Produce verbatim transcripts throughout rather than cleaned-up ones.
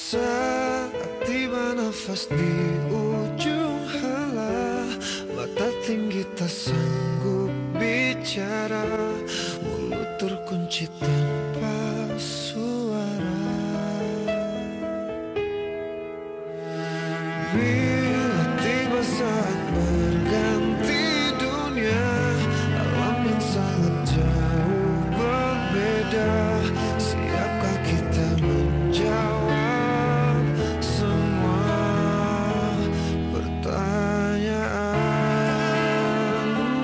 Saat tiba nafas di ujung hala, mata tinggi tak sanggup bicara, mulut terkunci tanpa suara. Bila tiba saat berganti dunia, alam yang sangat jauh berbeda, siapkah kita menjawab semua pertanyaan?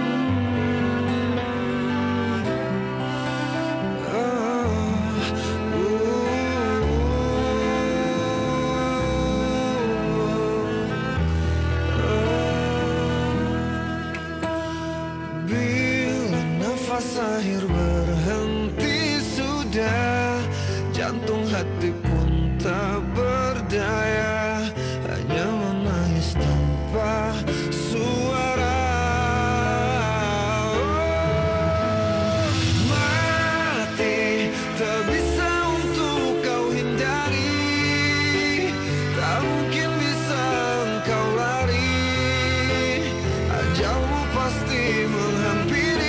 Oh, bila nafas akhir berhenti sudah, jantung hati pun tak berdaya, hanya menangis tanpa suara. Oh, mati tak bisa untuk kau hindari, tak mungkin bisa engkau lari, ajalmu pasti menghampiri.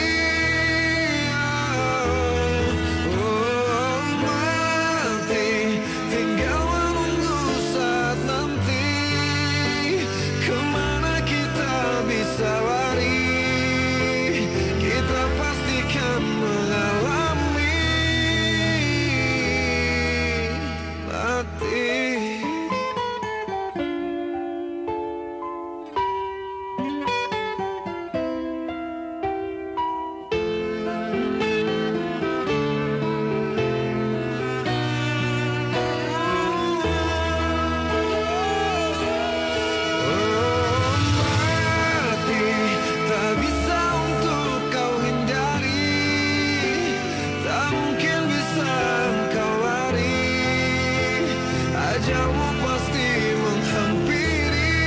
Ajalmu pasti menghampiri.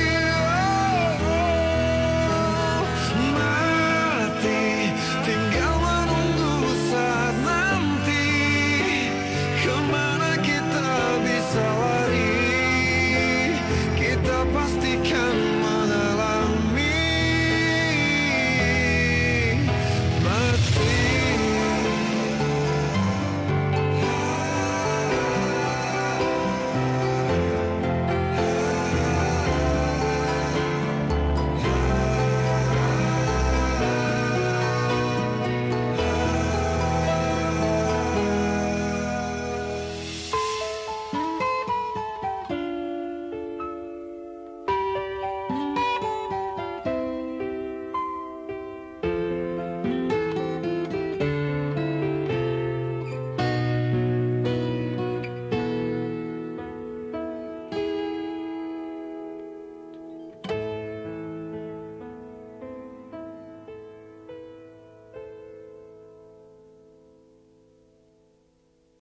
Oh, mati tinggal menunggu saat nanti kembali.